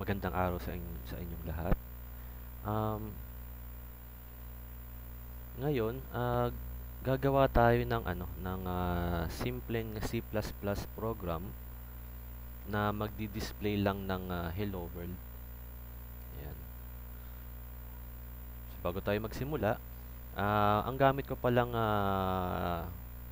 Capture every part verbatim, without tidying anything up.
Magandang araw sa inyo, sa inyong lahat. Um, Ngayon, ah, gagawa tayo ng ano, ng ah, simpleng C plus plus program na magdi-display lang ng ah, hello world. Ayan. So, bago tayo magsimula, ah, ang gamit ko palang ah,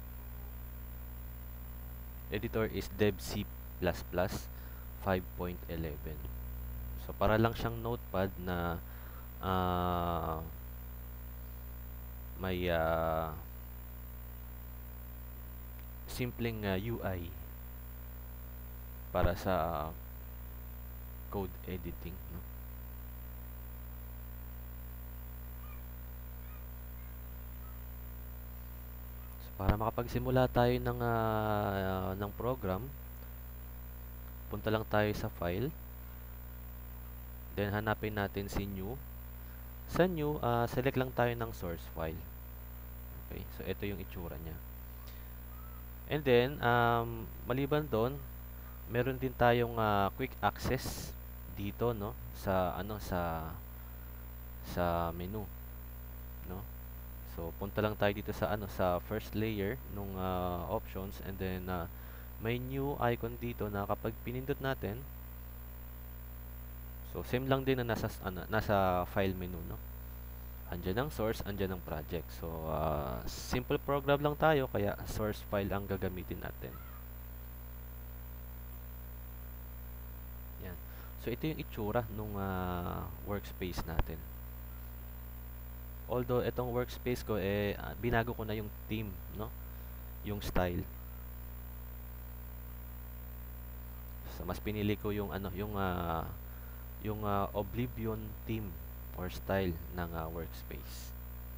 editor is DevC++ five point eleven. So, para lang siyang notepad na ah, may ah, simpleng ah, U I para sa code editing, no? So, para makapagsimula tayo ng ah, ng program, punta lang tayo sa file, then hanapin natin si new. Sa new, ah, select lang tayo ng source file. Okay, so ito yung itsura niya. And then, um, maliban doon, meron din tayong ah, quick access dito, no, sa ano sa sa menu, no. So, punta lang tayo dito sa ano sa first layer nung ah, options, and then ah, may new icon dito na kapag pinindot natin, so same lang din na nasa s- ano, nasa file menu, no. Andyan ang source, andyan ang project. So, ah, simple program lang tayo, kaya source file ang gagamitin natin. Yan. So, ito yung itsura nung ah, workspace natin. Although itong workspace ko eh ah, binago ko na yung theme, no? Yung style. So, mas pinili ko yung ano, yung ah, yung ah, Oblivion theme or style ng ah, workspace.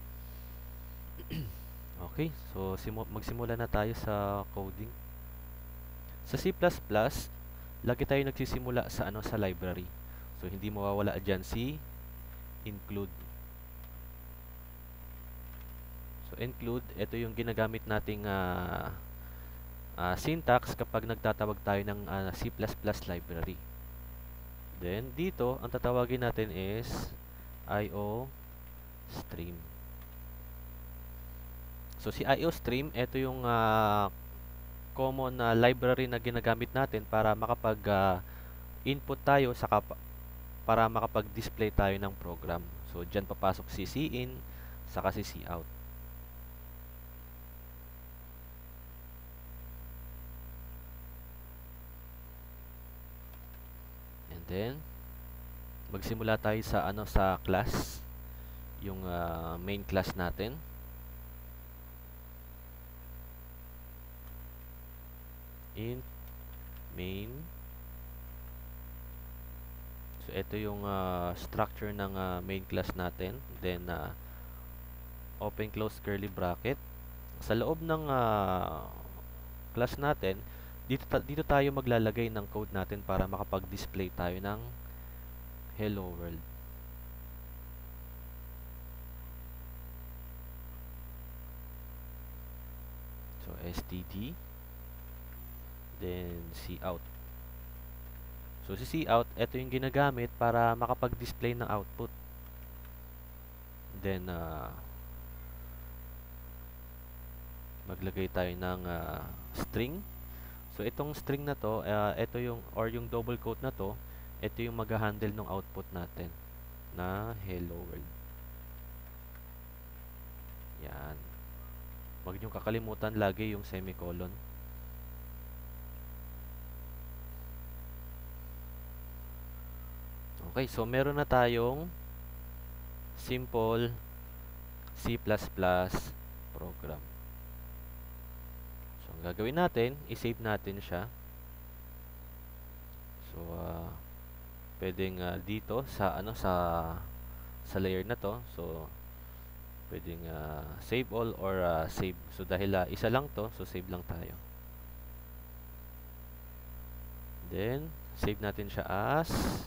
Okay, so simu magsimula na tayo sa coding. Sa C plus plus, lagi tayo nagsisimula sa ano sa library. So hindi mawawala diyan si include. So include, ito yung ginagamit nating ah, ah, syntax kapag nagtatawag tayo ng ah, C plus plus library. Then dito, ang tatawagin natin is I O stream. So si I O stream, ito yung ah, common na library na ginagamit natin para makapag ah, input tayo sa kapa para makapag-display tayo ng program. So diyan papasok si cin saka si cout. And then magsimula tayo sa ano sa class, yung ah, main class natin. Int main. So ito yung ah, structure ng ah, main class natin. Then ah, open close curly bracket. Sa loob ng ah, class natin, dito ta- dito tayo maglalagay ng code natin para makapag-display tayo ng hello world. So std, then cout. So si cout, ito yung ginagamit para makapag-display ng output. Then uh, maglagay tayo ng uh, string. So itong string na to, uh, ito yung or yung double quote na to, ito yung mag-handle ng output natin na hello world. Yan. Huwag niyong kakalimutan lagi yung semicolon. Okay, so meron na tayong simple C plus plus program. So, ang gagawin natin, i-save natin siya. So, uh, pwedeng uh, dito sa ano sa sa layer na to. So, pwedeng uh, save all or uh, save. So, dahil uh, isa lang to, so save lang tayo. Then, save natin siya as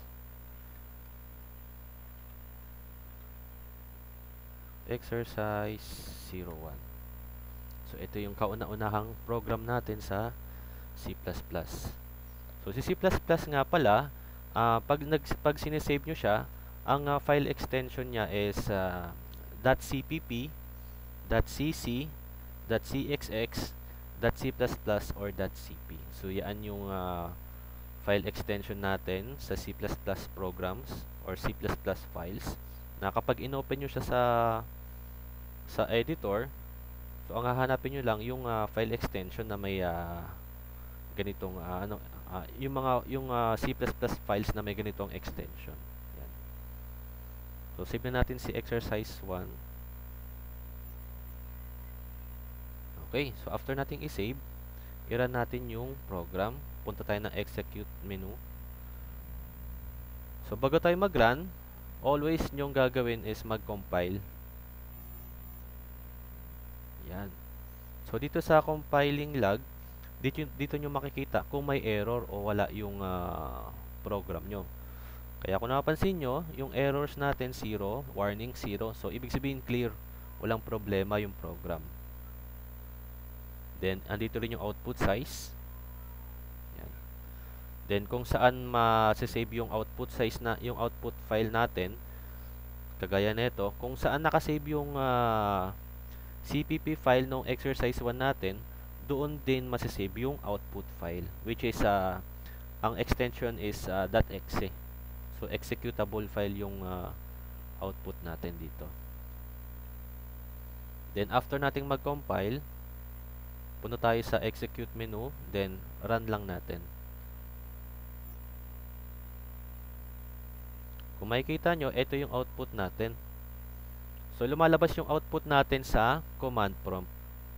exercise zero one. So, ito yung kauna-unahang program natin sa C plus plus. So, si C plus plus nga pala, Ah, pag nag pag sinesave nyo siya, ang ah, file extension niya is ah, .cpp, .cc, .cxx, .c++ or .cp. So yan yung ah, file extension natin sa C++ programs or C++ files na kapag inopen nyo siya sa sa editor, so ang hahanapin nyo lang yung ah, file extension na may ah, ganitong ah, ano ah, yung mga yung ah, C++ files na may ganitong extension. Yan. So save na natin si exercise one. Okay, so after nating i-save, i-run natin yung program. Punta tayo ng execute menu. So bago tayo mag-run, always nyong gagawin is mag-compile. Yan. So dito sa compiling log, dito, dito nyo makikita kung may error o wala yung uh, program nyo. Kaya kung napansin nyo, yung errors natin zero, warning zero. So ibig sabihin clear, walang problema yung program. Then andito rin yung output size. Yan. Then kung saan ma-save yung output size na yung output file natin, kagaya nito, kung saan nakasave yung uh, C P P file ng exercise one natin, doon din masasave yung output file, which is uh, ang extension is uh, .exe. So executable file yung uh, output natin dito. Then after nating mag-compile, punta tayo sa execute menu, then run lang natin. Kung makikita nyo, ito yung output natin. So lumalabas yung output natin sa command prompt.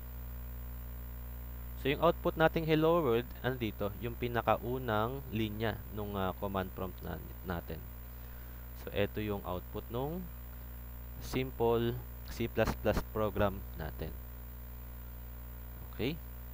So yung output nating hello world, andito, yung pinakaunang linya nung uh, command prompt na, natin. So ito yung output nung simple C++ program natin. Okay?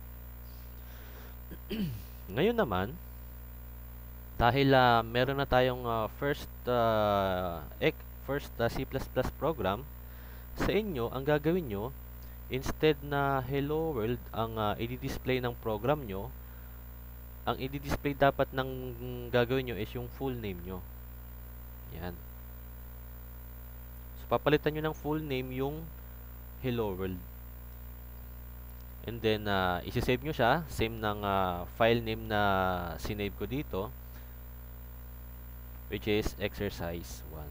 Ngayon naman, dahil uh, meron na tayong uh, first uh, first uh, C++ program, sa inyo, ang gagawin nyo, instead na hello world ang uh, i-display ng program nyo, ang i-display dapat ng gagawin nyo is yung full name nyo. Yan. So, papalitan nyo ng full name yung hello world. And then, uh, isi-save nyo siya, same ng uh, file name na sinave ko dito, which is exercise one.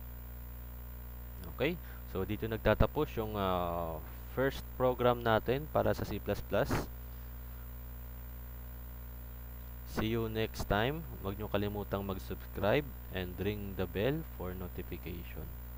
Okay? So, dito nagtatapos yung uh, first program natin para sa C++. See you next time. Huwag nyo kalimutang mag-subscribe and ring the bell for notification.